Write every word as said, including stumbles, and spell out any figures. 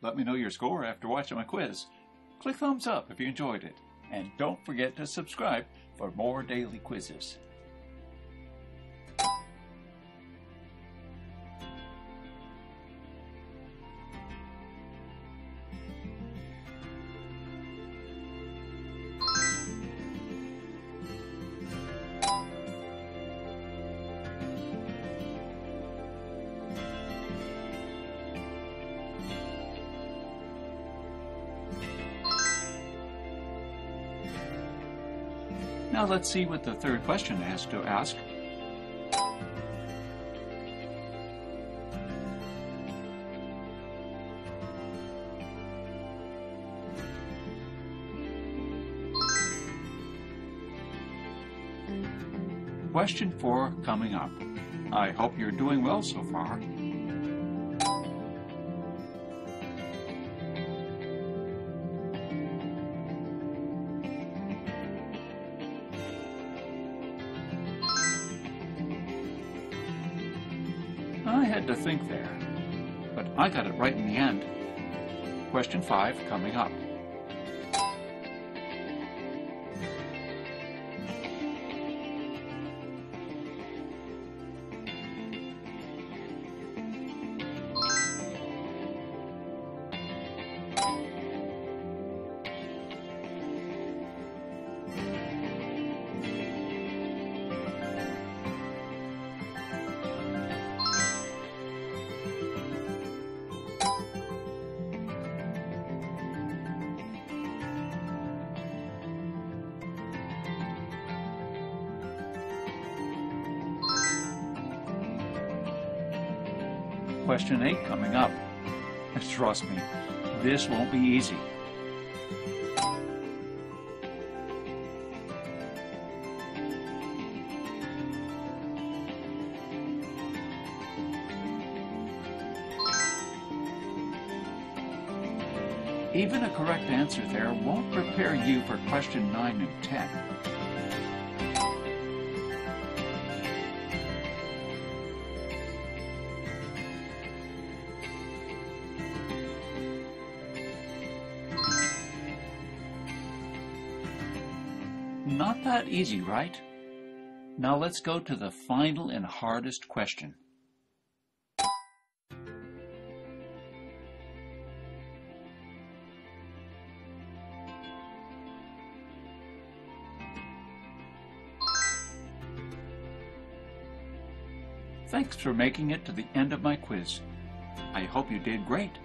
Let me know your score after watching my quiz. Click thumbs up if you enjoyed it. And don't forget to subscribe for more daily quizzes. Now let's see what the third question has to ask. Question four coming up. I hope you're doing well so far. I had to think there, but I got it right in the end. Question five coming up. Question eight coming up. Trust me, this won't be easy. Even a correct answer there won't prepare you for question nine and ten. Not that easy, right? Now let's go to the final and hardest question. Thanks for making it to the end of my quiz. I hope you did great.